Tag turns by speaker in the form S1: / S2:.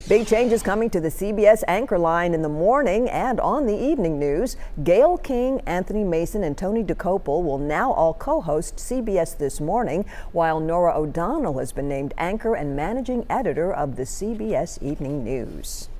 S1: Big changes coming to the CBS anchor line in the morning and on the evening news. Gayle King, Anthony Mason, and Tony DeCopel will now all co-host CBS This Morning, while Norah O'Donnell has been named anchor and managing editor of the CBS Evening News.